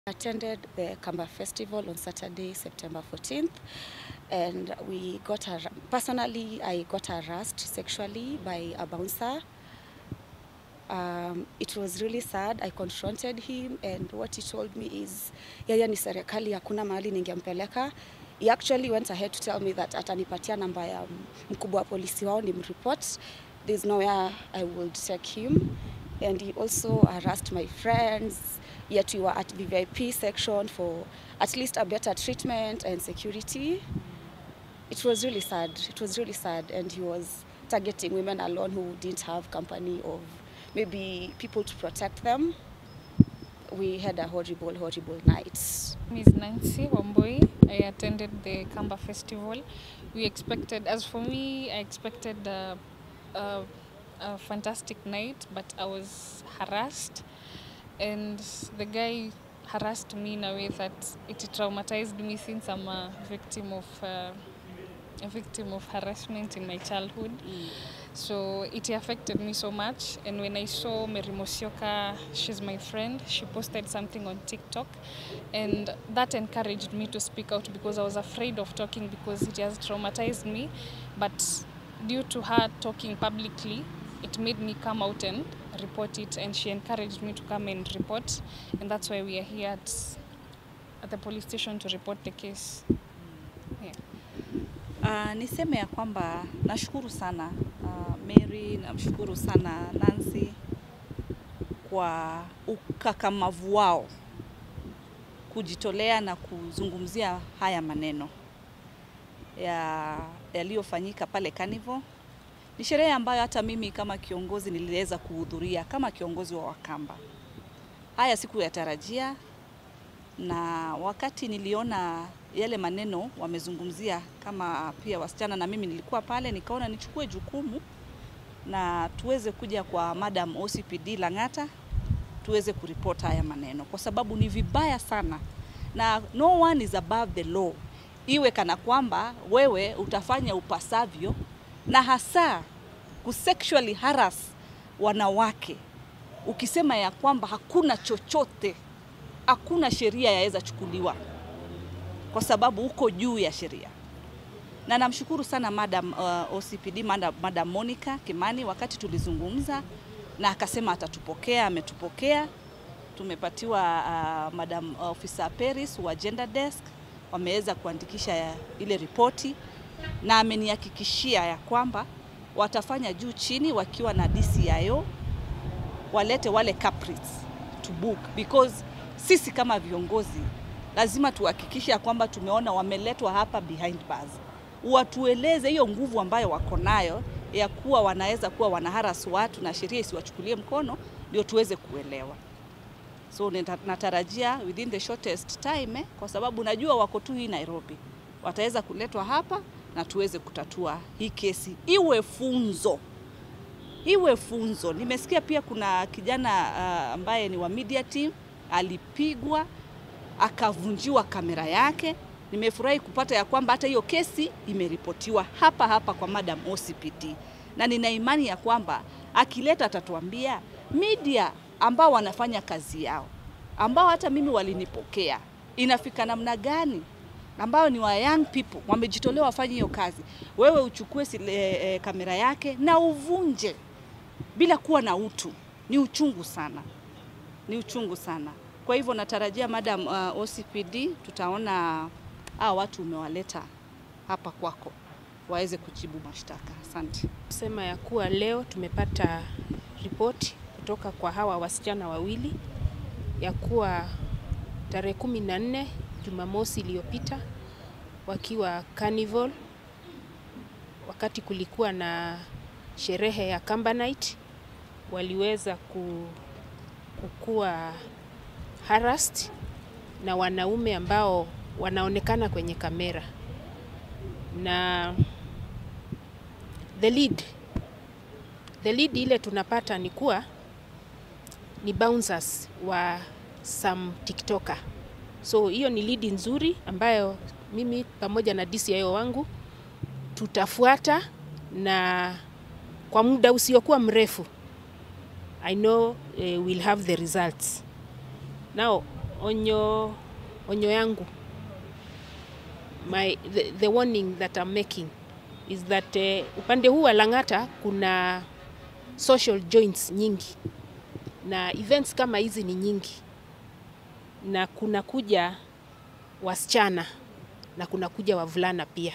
Attended the Kamba Festival on Saturday, September 14th, and personally, I got harassed sexually by a bouncer. It was really sad. I confronted him, and what he told me is, yeye ni serikali, hakuna mahali ningempeleka. He actually went ahead to tell me that atanipatia namba ya mkubwa wa polisi wao nimreport. There's nowhere I would take him. And he also harassed my friends, yet we were at the VIP section for at least a better treatment and security. It was really sad. It was really sad. And he was targeting women alone who didn't have company of maybe people to protect them. We had a horrible, horrible night. My name is Nancy Wambui. I attended the Kamba Festival. As for me, I expected a fantastic night, but I was harassed, and the guy harassed me in a way that it traumatized me since I'm a victim of harassment in my childhood. So it affected me so much. And when I saw Mary Mosioka, she's my friend, she posted something on TikTok, and that encouraged me to speak out because I was afraid of talking because it has traumatized me. But due to her talking publicly, it made me come out and report it, and she encouraged me to come and report, and that's why we are here at the police station to report the case. Yeah. Niseme ya kwamba nashukuru sana Mary, namshukuru sana Nancy kwa ukakamavu wao kujitolea na kuzungumzia haya maneno yaliyofanyika pale Carnival. Ni sherehe ambayo hata mimi kama kiongozi niliweza kuhudhuria kama kiongozi wa Wakamba. Haya sikuyatarajia, na wakati niliona yale maneno wamezungumzia kama pia wasichana, na mimi nilikuwa pale, nikaona nichukue jukumu na tuweze kuja kwa Madam OCPD Lang'ata tuweze kuripota haya maneno, kwa sababu ni vibaya sana na no one is above the law. Iwe kana kwamba wewe utafanya upasavyo, na hasa kusexually harass wanawake, ukisema ya kwamba hakuna chochote, hakuna sheria yaweza chukuliwa kwa sababu uko juu ya sheria. Na namshukuru sana Madam OCPD, Madam Monica Kimani, wakati tulizungumza na akasema atatupokea, ametupokea. Tumepatiwa Madam Officer Paris wa Gender Desk, wameweza kuandikisha ile ripoti, na amenihakikishia ya kwamba watafanya juu chini wakiwa na DCIO walete wale culprits to book, because sisi kama viongozi lazima tuhakikishe kwamba tumeona wameletwa hapa behind bars. Watueleze hiyo nguvu ambayo wako nayo ya kuwa wanaweza kuwa wanaharas watu na sheria isiwachukulie mkono, ndio tuweze kuelewa. So natarajia within the shortest time, kwa sababu najua wako tu hii Nairobi, wataweza kuletwa hapa na tuweze kutatua hii kesi. Iwe funzo. Iwe funzo. Nimesikia pia kuna kijana ambaye ni wa media team alipigwa, akavunjiwa kamera yake. Nimefurahi kupata ya kwamba hata hiyo kesi imeripotiwa hapa kwa Madam OCPD. Na nina imani ya kwamba akileta atatuambia media ambao wanafanya kazi yao, ambao hata mimi walinipokea, inafika namna gani, ambao ni wa young people wamejitolea wafanye hiyo kazi. Wewe uchukue kamera yake na uvunje bila kuwa na utu. Ni uchungu sana. Ni uchungu sana. Kwa hivyo natarajia Madam OCPD tutaona watu umewaleta hapa kwako waweze kujibu mashtaka. Asante. Sema ya kuwa leo tumepata ripoti kutoka kwa hawa wasichana wawili ya kuwa tarehe 14 Jumamosi iliyopita wakiwa Carnival, wakati kulikuwa na sherehe ya Kamba Night, waliweza kukua harassed na wanaume ambao wanaonekana kwenye kamera. Na the lead ile tunapata ni kuwa ni bouncers wa some TikToker. So hiyo ni lead nzuri ambayo mimi pamoja na DCIO wangu tutafuata, na kwa muda usiokuwa mrefu I know we'll have the results. Now onyo yangu, the warning that I'm making is that upande huu wa Lang'ata kuna social joints nyingi na events kama hizi ni nyingi, na kuna kuja wasichana na kuna kuja wavulana pia,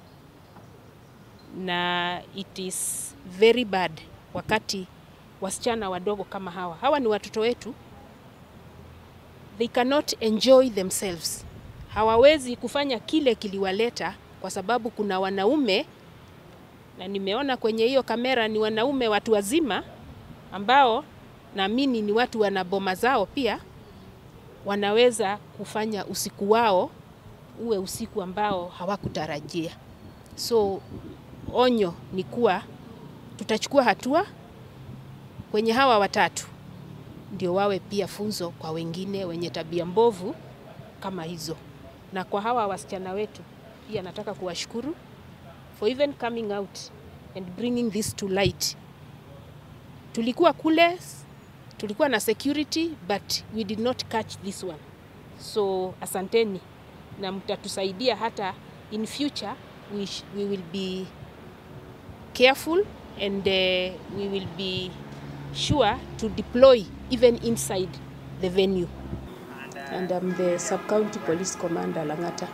na it is very bad wakati wasichana wadogo kama hawa ni watoto wetu, they cannot enjoy themselves. Hawawezi kufanya kile kiliwaleta kwa sababu kuna wanaume, na nimeona kwenye hiyo kamera ni wanaume watu wazima ambao naamini ni watu wana boma zao pia, wanaweza kufanya usiku wao uwe usiku ambao hawakutarajia. So onyo ni kuwa tutachukua hatua kwenye hawa watatu, ndio wawe pia funzo kwa wengine wenye tabia mbovu kama hizo. Na kwa hawa wasichana wetu pia nataka kuwashukuru for even coming out and bringing this to light. Tulikuwa kule, tulikuwa na security, but we did not catch this one. So asanteni, na mtatusaidia hata in future we will be careful and we will be sure to deploy even inside the venue. And I'm the Sub-County Police Commander, Lang'ata.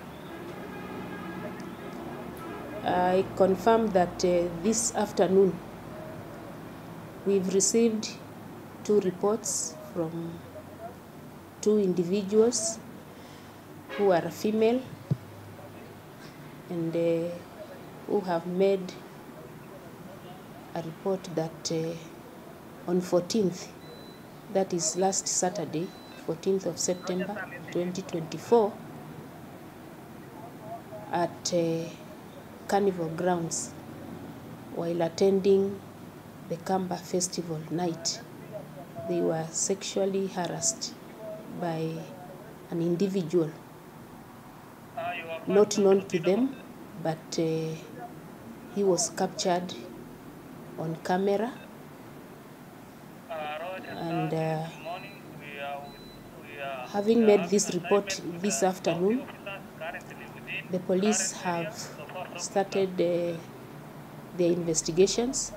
I confirm that this afternoon we've received 2 reports from 2 individuals who are female and who have made a report that on 14th, that is last Saturday, 14th of September 2024, at Carnival grounds while attending the Kamba Festival night, they were sexually harassed by an individual not known to them, but he was captured on camera, and having made this report this afternoon, the police have started their investigations,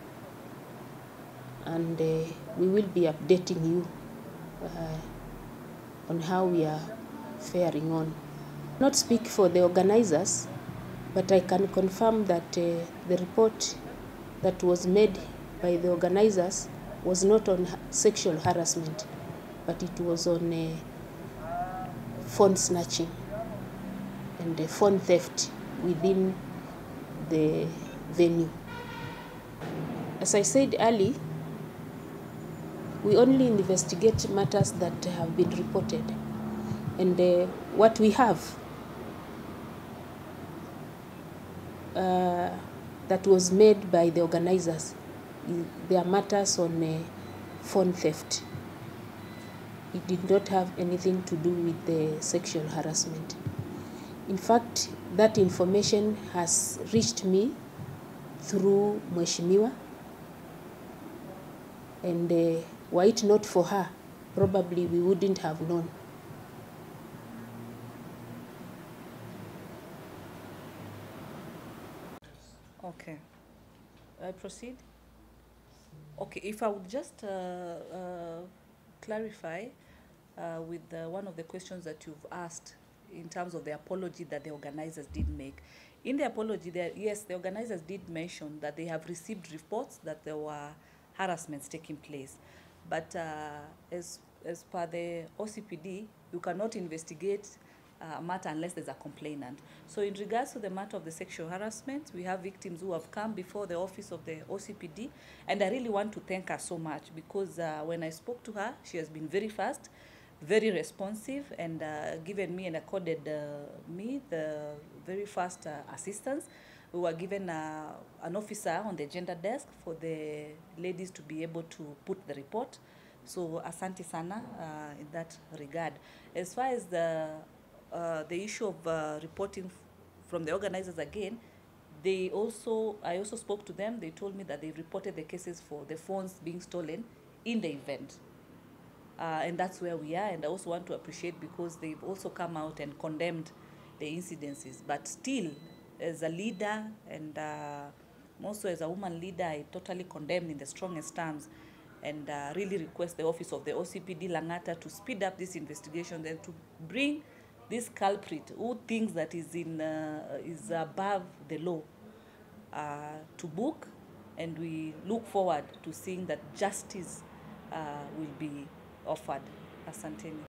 and we will be updating you on how we are faring on. Not speak for the organizers, but I can confirm that the report that was made by the organizers was not on sexual harassment, but it was on phone snatching and phone theft within the venue. As I said earlier, we only investigate matters that have been reported, and what we have that was made by the organizers, there are matters on phone theft. It did not have anything to do with the sexual harassment. In fact, that information has reached me through Mheshimiwa, and were it not for her, probably we wouldn't have known. Okay. I proceed? Okay, if I would just clarify with one of the questions that you've asked in terms of the apology that the organizers did make. In the apology, yes, the organizers did mention that they have received reports that there were harassments taking place. But as per the OCPD, you cannot investigate a matter unless there's a complainant. So in regards to the matter of the sexual harassment, we have victims who have come before the office of the OCPD, and I really want to thank her so much, because when I spoke to her, she has been very fast, very responsive, and given me and accorded me the very fast assistance. We were given an officer on the gender desk for the ladies to be able to put the report. So asante sana in that regard. As far as the issue of reporting from the organizers again, I also spoke to them. They told me that they reported the cases for the phones being stolen in the event. and that's where we are. And I also want to appreciate because they've also come out and condemned the incidences. But still, as a leader and also as a woman leader, I totally condemn in the strongest terms and really request the office of the OCPD Langata to speed up this investigation and to bring this culprit who thinks that is above the law to book, and we look forward to seeing that justice will be offered. Asanteni.